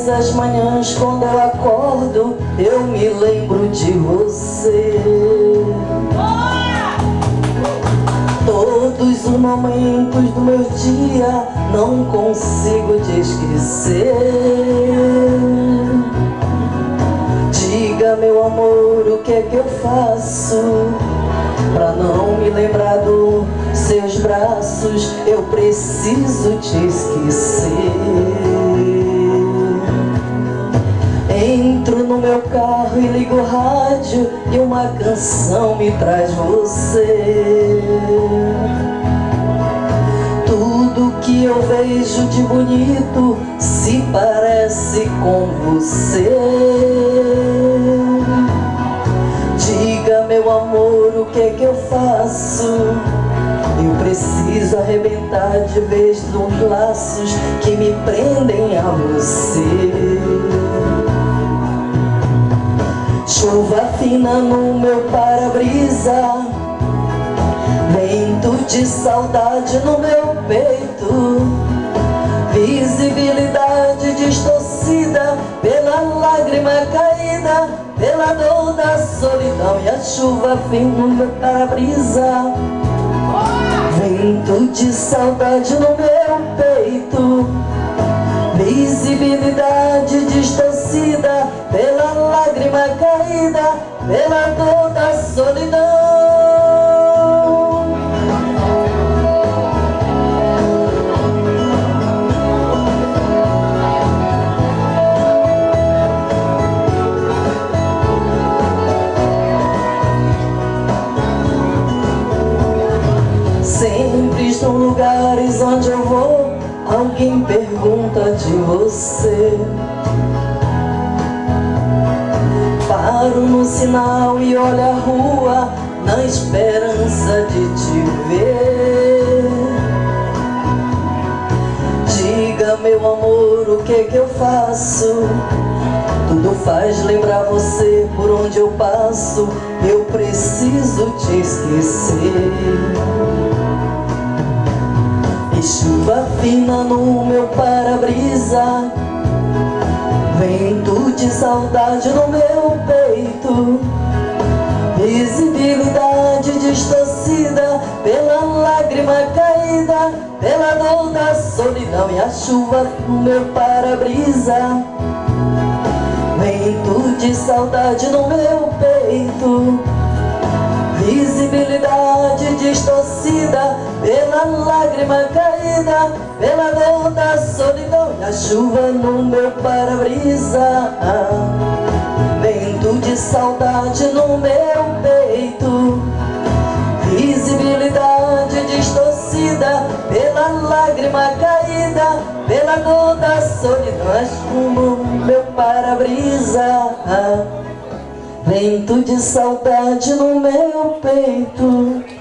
Todas as manhãs quando eu acordo, eu me lembro de você. Todos os momentos do meu dia não consigo te esquecer. Diga, meu amor, o que é que eu faço pra não me lembrar dos seus braços? Eu preciso te esquecer. Entro no meu carro e ligo o rádio e uma canção me traz você. Tudo que eu vejo de bonito se parece com você. Diga, meu amor, o que é que eu faço? Eu preciso arrebentar de vez dos laços que me prendem a você. Chuva fina no meu para-brisa, vento de saudade no meu peito, visibilidade distorcida pela lágrima caída, pela dor da solidão. E a chuva fina no meu para-brisa, vento de saudade no meu peito, visibilidade distorcida pela lágrima caída, pela dor da solidão. Sempre estão lugares onde eu vou, alguém pergunta de você. Paro no sinal e olho a rua na esperança de te ver. Diga, meu amor, o que é que eu faço? Tudo faz lembrar você por onde eu passo. Eu preciso te esquecer. E chuva fina no meu para-brisa, vento de saudade no meu peito, visibilidade distorcida pela lágrima caída, pela dor da solidão. E a chuva no meu para-brisa, vento de saudade no meu peito, visibilidade distorcida pela lágrima caída, pela dor da solidão. E a chuva no meu para-brisa, vento de saudade no meu peito, visibilidade distorcida pela lágrima caída, pela dor da solidão. A chuva no meu para-brisa, vento de saudade no meu peito.